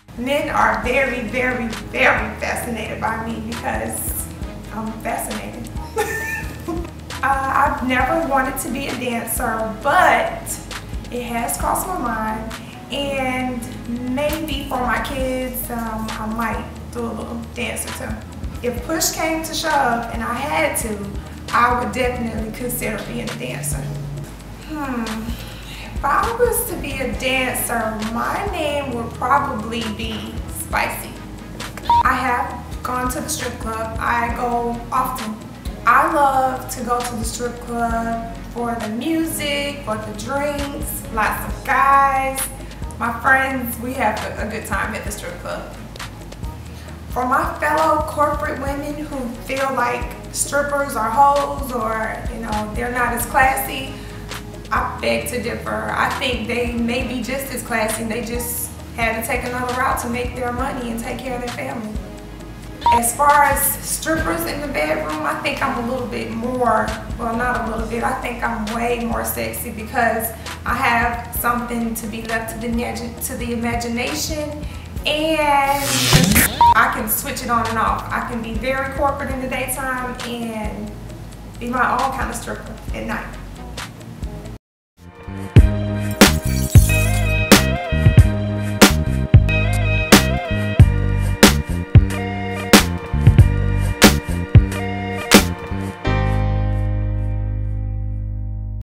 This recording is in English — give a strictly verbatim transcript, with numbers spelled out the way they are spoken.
Men are very, very, very fascinated by me because I'm fascinated. uh, I've never wanted to be a dancer, but it has crossed my mind, and maybe for my kids, um, I might do a little dance or two. If push came to shove and I had to, I would definitely consider being a dancer. Hmm. If I was to be a dancer, my name would probably be Spicy. I have gone to the strip club. I go often. I love to go to the strip club for the music, for the drinks, lots of guys. My friends, we have a good time at the strip club. For my fellow corporate women who feel like strippers are hoes or, you know, they're not as classy, I beg to differ. I think they may be just as classy. They just had to take another route to make their money and take care of their family. As far as strippers in the bedroom, I think I'm a little bit more, well, not a little bit, I think I'm way more sexy because I have something to be left to the, to the imagination, and I can switch it on and off. I can be very corporate in the daytime and be my own kind of stripper at night.